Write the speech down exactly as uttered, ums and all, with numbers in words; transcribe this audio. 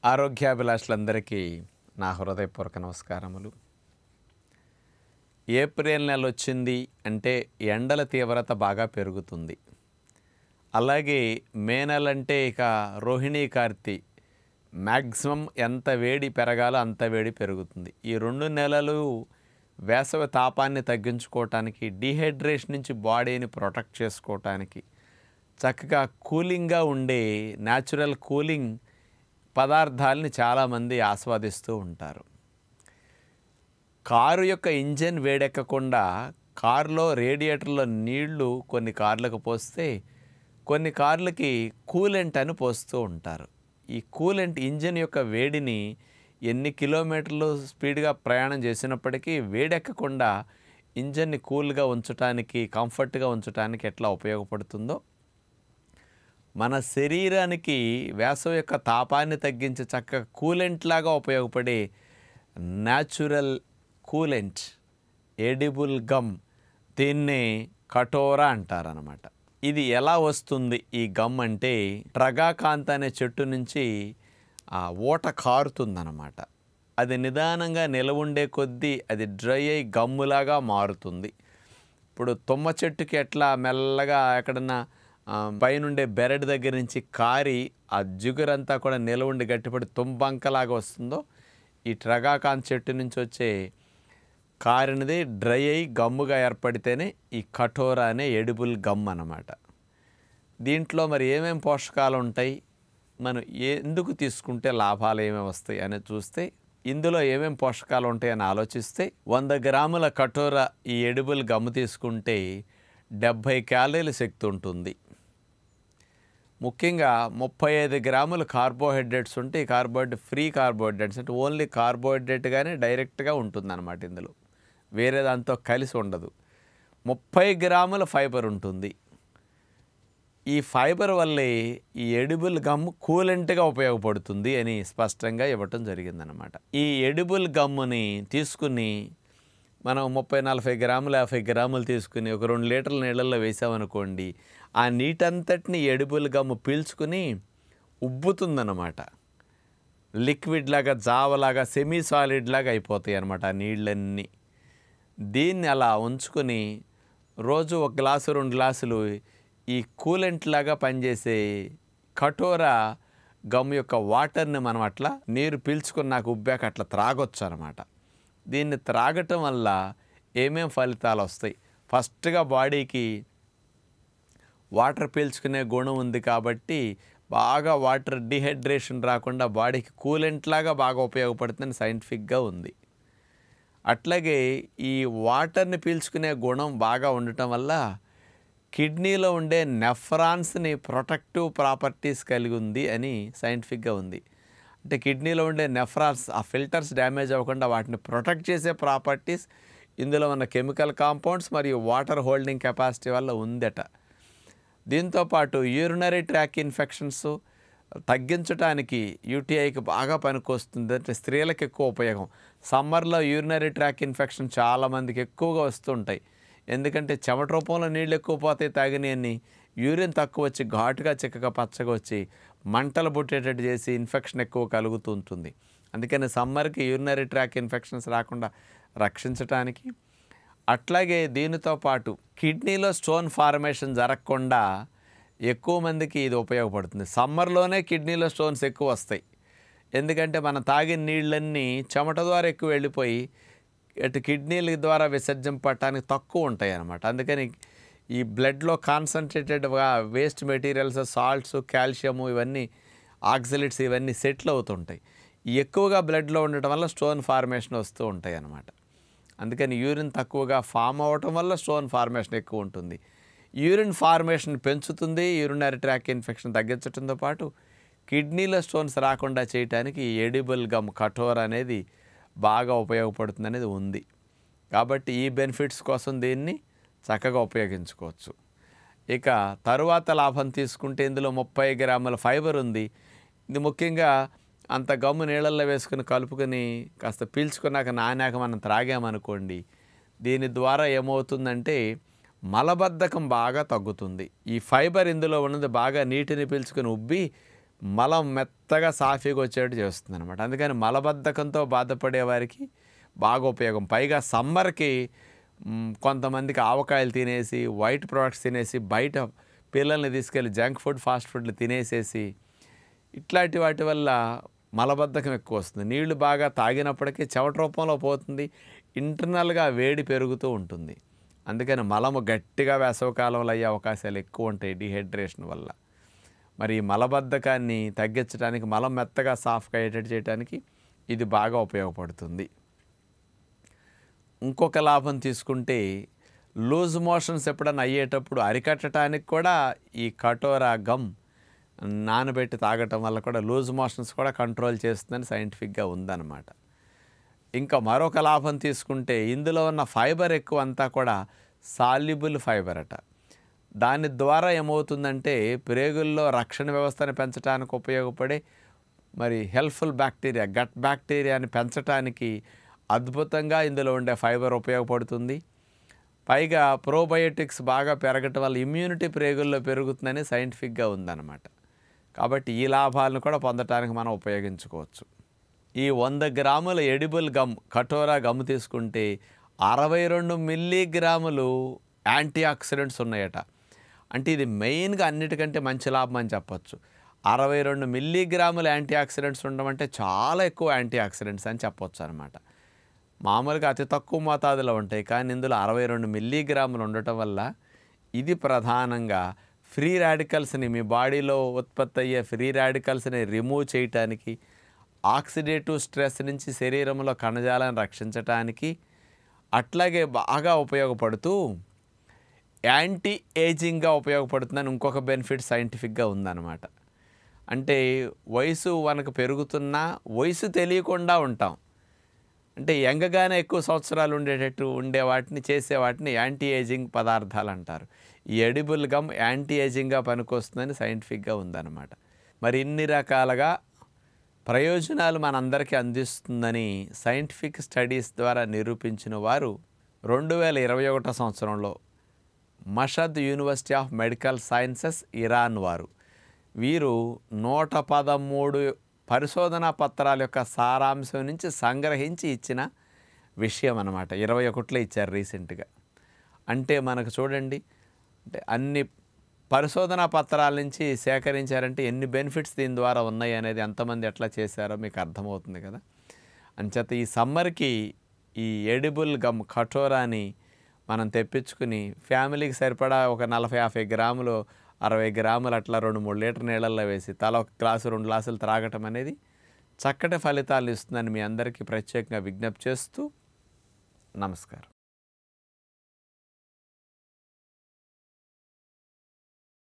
ఆరోగ్యాభిలాషులందరికీ నా హృదయపూర్వక నమస్కారములు. ఏప్రిల్ నెల వచ్చింది అంటే ఎండల తీవ్రత బాగా పెరుగుతుంది. అలాగే మే నెల అంటే ఇక రోహిణీ కార్తీ మ్యాక్సిమం ఎంత వేడి పెరగాలో అంత వేడి పెరుగుతుంది. ఈ రెండు నెలలు వేసవి తాపాన్ని తగ్గించుకోవటానికి, డీహైడ్రేషన్ నుంచి బాడీని ప్రొటెక్ట్ చేసుకోవటానికి, చక్కగా కూలింగ్గా ఉండే న్యాచురల్ కూలింగ్ పదార్థాలని చాలామంది ఆస్వాదిస్తూ ఉంటారు. కారు యొక్క ఇంజన్ వేడెక్కకుండా కారులో రేడియేటర్లో నీళ్లు కొన్ని కార్లకు పోస్తే కొన్ని కార్లకి కూలెంట్ అని పోస్తూ ఉంటారు. ఈ కూలెంట్ ఇంజన్ యొక్క వేడిని ఎన్ని కిలోమీటర్లు స్పీడ్గా ప్రయాణం చేసినప్పటికీ వేడెక్కకుండా ఇంజన్ని కూల్గా ఉంచడానికి, కంఫర్ట్గా ఉంచడానికి ఎట్లా ఉపయోగపడుతుందో, మన శరీరానికి వేసవి యొక్క తాపాన్ని తగ్గించి చక్కగా కూలెంట్ లాగా ఉపయోగపడే న్యాచురల్ కూలెంట్ ఎడిబుల్ గమ్, దీన్నే కటోరా అంటారనమాట. ఇది ఎలా వస్తుంది ఈ గమ్ అంటే, ట్రగాకాంత్ అనే చెట్టు నుంచి ఆ ఊట కారుతుందన్నమాట. అది నిదానంగా నిలవుండే కొద్దీ అది డ్రై అయి గమ్ములాగా మారుతుంది. ఇప్పుడు తుమ్మ చెట్టుకి ఎట్లా మెల్లగా ఎక్కడన్నా పైనుండే బెరడు దగ్గర నుంచి కారి ఆ జిగురంతా కూడా నిలవుండి గట్టిపడి తుంబంకలాగా వస్తుందో, ఈ ట్రగాకాంత్ చెట్టు నుంచి వచ్చే కారినది డ్రై అయి గమ్ముగా ఏర్పడితేనే ఈ కటోరా అనే ఎడిబుల్ గమ్ అన్నమాట. దీంట్లో మరి ఏమేమి పోషకాలు ఉంటాయి, మనం ఎందుకు తీసుకుంటే లాభాలు ఏమేమి వస్తాయి అనేది చూస్తే, ఇందులో ఏమేమి పోషకాలు ఉంటాయని ఆలోచిస్తే, వంద గ్రాముల కటోరా ఈ ఎడిబుల్ గమ్ తీసుకుంటే డెబ్భై క్యాలరీల శక్తి ఉంటుంది. ముఖ్యంగా ముప్పై ఐదు గ్రాములు కార్బోహైడ్రేట్స్ ఉంటే, ఈ కార్బోహైడ్రేట్ ఫ్రీ కార్బోహైడ్రేట్స్ అంటే ఓన్లీ కార్బోహైడ్రేట్గానే డైరెక్ట్గా ఉంటుందన్నమాట. ఇందులో వేరే దాంతో కలిసి ఉండదు. ముప్పై గ్రాముల ఫైబర్ ఉంటుంది. ఈ ఫైబర్ వల్లే ఈ ఎడిబుల్ గమ్ కూలెంట్గా ఉపయోగపడుతుంది అని స్పష్టంగా ఇవ్వటం జరిగిందనమాట. ఈ ఎడిబుల్ గమ్ముని తీసుకుని మనం ముప్పై నలభై గ్రాములు యాభై గ్రాములు తీసుకుని ఒక రెండు లీటర్ల నీళ్ళల్లో వేసామనుకోండి, ఆ నీటంతటిని ఎడిబుల్ గమ్ము పీల్చుకుని ఉబ్బుతుందన్నమాట. లిక్విడ్ లాగా, జావలాగా, సెమీ సాలిడ్ లాగా అయిపోతాయి అన్నమాట ఆ నీళ్ళన్నీ. దీన్ని అలా ఉంచుకొని రోజు ఒక గ్లాసు రెండు గ్లాసులు ఈ కూలెంట్ లాగా పనిచేసే కటోరా గమ్ యొక్క వాటర్ని మనం అట్లా నీరు పీల్చుకుని నాకు ఉబ్బాక అట్లా త్రాగొచ్చు అనమాట. దీన్ని త్రాగటం వల్ల ఏమేం ఫలితాలు వస్తాయి? ఫస్ట్గా బాడీకి వాటర్ పీల్చుకునే గుణం ఉంది కాబట్టి బాగా వాటర్ డిహైడ్రేషన్ రాకుండా బాడీకి కూలెంట్ లాగా బాగా ఉపయోగపడుతుందని సైంటిఫిక్గా ఉంది. అట్లాగే ఈ వాటర్ని పీల్చుకునే గుణం బాగా ఉండటం వల్ల కిడ్నీలో ఉండే నెఫ్రాన్స్ని ప్రొటెక్టివ్ ప్రాపర్టీస్ కలిగి ఉంది అని సైంటిఫిక్గా ఉంది. అంటే కిడ్నీలో ఉండే నెఫ్రాన్స్, ఆ ఫిల్టర్స్ డ్యామేజ్ అవ్వకుండా వాటిని ప్రొటెక్ట్ చేసే ప్రాపర్టీస్ ఇందులో ఉన్న కెమికల్ కాంపౌండ్స్ మరియు వాటర్ హోల్డింగ్ కెపాసిటీ వల్ల ఉందట. దీంతోపాటు యూరినరీ ట్రాక్ ఇన్ఫెక్షన్స్ తగ్గించడానికి యూటీఐకి బాగా పనికొస్తుంది. అంటే స్త్రీలకు ఎక్కువ ఉపయోగం. సమ్మర్లో యూరినరీ ట్రాక్ ఇన్ఫెక్షన్ చాలామందికి ఎక్కువగా వస్తుంటాయి. ఎందుకంటే చెమట రూపంలో నీళ్ళు ఎక్కువ పోతాయి, తాగినవన్నీ యూరిన్ తక్కువ వచ్చి ఘాటుగా చిక్కగా పచ్చగా వచ్చి మంటలు పుట్టేటట్టు చేసి ఇన్ఫెక్షన్ ఎక్కువ కలుగుతూ ఉంటుంది. అందుకని సమ్మర్కి యూరినరీ ట్రాక్ ఇన్ఫెక్షన్స్ రాకుండా రక్షించడానికి, అట్లాగే దీనితో పాటు కిడ్నీలో స్టోన్ ఫార్మేషన్ జరగకుండా ఎక్కువ మందికి ఇది ఉపయోగపడుతుంది. సమ్మర్లోనే కిడ్నీలో స్టోన్స్ ఎక్కువ వస్తాయి. ఎందుకంటే మనం తాగిన నీళ్ళన్నీ చెమట ద్వారా ఎక్కువ వెళ్ళిపోయి ఇటు కిడ్నీల ద్వారా విసర్జింపటానికి తక్కువ ఉంటాయి అన్నమాట. అందుకని ఈ బ్లడ్లో కాన్సన్ట్రేటెడ్గా వేస్ట్ మెటీరియల్స్, సాల్ట్స్, కాల్షియము, ఇవన్నీ ఆక్సిలేట్స్ ఇవన్నీ సెటిల్ అవుతుంటాయి. ఎక్కువగా బ్లడ్లో ఉండటం వల్ల స్టోన్ ఫార్మేషన్ వస్తూ ఉంటాయి అన్నమాట. అందుకని యూరిన్ తక్కువగా ఫామ్ అవ్వటం వల్ల స్టోన్ ఫార్మేషన్ ఎక్కువ ఉంటుంది. యూరిన్ ఫార్మేషన్ పెంచుతుంది. యూరినరీ ట్రాక్ ఇన్ఫెక్షన్ తగ్గించడంతో పాటు కిడ్నీలో స్టోన్స్ రాకుండా చేయడానికి ఎడిబుల్ గమ్ కటోరా అనేది బాగా ఉపయోగపడుతుంది అనేది ఉంది. కాబట్టి ఈ బెనిఫిట్స్ కోసం దీన్ని చక్కగా ఉపయోగించుకోవచ్చు. ఇక తరువాత లాభం తీసుకుంటే ఇందులో ముప్పై గ్రాముల ఫైబర్ ఉంది. ఇది ముఖ్యంగా అంత గమ్ము నీళ్ళల్లో వేసుకుని కలుపుకొని కాస్త పీల్చుకున్నాక నానాక మనం త్రాగామనుకోండి, దీని ద్వారా ఏమవుతుందంటే మలబద్ధకం బాగా తగ్గుతుంది. ఈ ఫైబర్ ఇందులో ఉన్నది బాగా నీటిని పీల్చుకొని ఉబ్బి మలం మెత్తగా సాఫీగా వచ్చేటట్టు చేస్తుంది అనమాట. అందుకని మలబద్ధకంతో బాధపడే వారికి బాగా ఉపయోగం. పైగా సమ్మర్కి కొంతమందికి ఆవకాయలు తినేసి వైట్ ప్రోడక్ట్స్ తినేసి బయట పిల్లల్ని తీసుకెళ్ళి జంక్ ఫుడ్ ఫాస్ట్ ఫుడ్లు తినేసేసి ఇట్లాంటి వాటి వల్ల మలబద్ధకం ఎక్కువ వస్తుంది. నీళ్లు బాగా తాగినప్పటికీ చెమట రూపంలో పోతుంది, ఇంటర్నల్గా వేడి పెరుగుతూ ఉంటుంది. అందుకని మలము గట్టిగా వేసవకాలంలో అయ్యే అవకాశాలు ఎక్కువ ఉంటాయి డీహైడ్రేషన్ వల్ల. మరి ఈ మలబద్ధకాన్ని తగ్గించడానికి, మలం మెత్తగా సాఫ్ట్గా అయ్యేటట్టు చేయడానికి ఇది బాగా ఉపయోగపడుతుంది. ఇంకొక లాభం తీసుకుంటే లూజ్ మోషన్స్ ఎప్పుడన్నా అయ్యేటప్పుడు అరికట్టడానికి కూడా ఈ కటోరా గమ్ నానబెట్టి తాగటం వల్ల కూడా లూజ్ మోషన్స్ కూడా కంట్రోల్ చేస్తుందని సైంటిఫిక్గా ఉందన్నమాట. ఇంకా మరొక లాభం తీసుకుంటే ఇందులో ఉన్న ఫైబర్ ఎక్కువ అంతా కూడా సాల్యుబుల్ ఫైబర్ అట. దాని ద్వారా ఏమవుతుందంటే ప్రేగుల్లో రక్షణ వ్యవస్థను పెంచడానికి ఉపయోగపడే మరి హెల్ప్ఫుల్ బ్యాక్టీరియా, గట్ బ్యాక్టీరియాని పెంచడానికి అద్భుతంగా ఇందులో ఉండే ఫైబర్ ఉపయోగపడుతుంది. పైగా ప్రోబయోటిక్స్ బాగా పెరగటం వల్ల ఇమ్యూనిటీ ప్రేగుల్లో పెరుగుతుందని సైంటిఫిక్గా ఉందన్నమాట. కాబట్టి ఈ లాభాలను కూడా పొందడానికి మనం ఉపయోగించుకోవచ్చు. ఈ వంద గ్రాముల ఎడిబుల్ గమ్ కటోరా గమ్ తీసుకుంటే అరవై రెండు మిల్లీగ్రాములు యాంటీ ఆక్సిడెంట్స్ ఉన్నాయట. అంటే ఇది మెయిన్గా అన్నిటికంటే మంచి లాభం అని చెప్పచ్చు. అరవై రెండు మిల్లీగ్రాముల యాంటీ ఆక్సిడెంట్స్ ఉండడం అంటే చాలా ఎక్కువ యాంటీ ఆక్సిడెంట్స్ అని చెప్పొచ్చు అనమాట. మామూలుగా అతి తక్కువ మోతాదులో ఉంటాయి, కానీ ఇందులో అరవై రెండు మిల్లీగ్రాములు ఉండటం వల్ల ఇది ప్రధానంగా ఫ్రీ రాడికల్స్ని, మీ బాడీలో ఉత్పత్తి అయ్యే ఫ్రీ రాడికల్స్ని రిమూవ్ చేయటానికి, ఆక్సిడేటివ్ స్ట్రెస్ నుంచి శరీరంలో కణజాలను రక్షించటానికి, అట్లాగే బాగా ఉపయోగపడుతూ యాంటీ ఏజింగ్గా ఉపయోగపడుతుందని ఇంకొక బెనిఫిట్ సైంటిఫిక్గా ఉందన్నమాట. అంటే వయసు మనకు పెరుగుతున్నా వయసు తెలియకుండా ఉంటాం. అంటే యంగగానే ఎక్కువ సంవత్సరాలు ఉండేటట్టు ఉండే వాటిని, చేసే వాటిని యాంటీ ఏజింగ్ పదార్థాలు అంటారు. ఈ ఎడిబుల్ గమ్ యాంటీ ఏజింగ్గా పనికొస్తుందని సైంటిఫిక్గా ఉందన్నమాట. మరి ఇన్ని రకాలుగా ప్రయోజనాలు మనందరికీ అందిస్తుందని సైంటిఫిక్ స్టడీస్ ద్వారా నిరూపించిన వారు రెండు వేల ఇరవై ఒకటో సంవత్సరంలో Mashhad university of medical sciences Iran వారు. వీరు నూట పదమూడు పరిశోధనా పత్రాల యొక్క సారాంశం నుంచి సంగ్రహించి ఇచ్చిన విషయం అన్నమాట. ఇరవై ఒకటిలో ఇచ్చారు రీసెంట్గా. అంటే మనకు చూడండి, అంటే అన్ని పరిశోధనా పత్రాల నుంచి సేకరించారంటే ఎన్ని బెనిఫిట్స్ దీని ద్వారా ఉన్నాయి అనేది ఎంతమంది ఎట్లా చేశారో మీకు అర్థమవుతుంది కదా. అంచేత ఈ సమ్మర్కి ఈ ఎడిబుల్ గమ్ కటోరాని మనం తెప్పించుకుని ఫ్యామిలీకి సరిపడా ఒక నలభై యాభై గ్రాములు అరవై గ్రాములు అట్లా రెండు మూడు లీటర్ నీళ్ళల్లో వేసి తల ఒక గ్లాసు రెండు గ్లాసులు త్రాగటం అనేది చక్కటి ఫలితాలు ఇస్తుందని మీ అందరికీ ప్రత్యేకంగా విజ్ఞప్తి చేస్తూ నమస్కారం.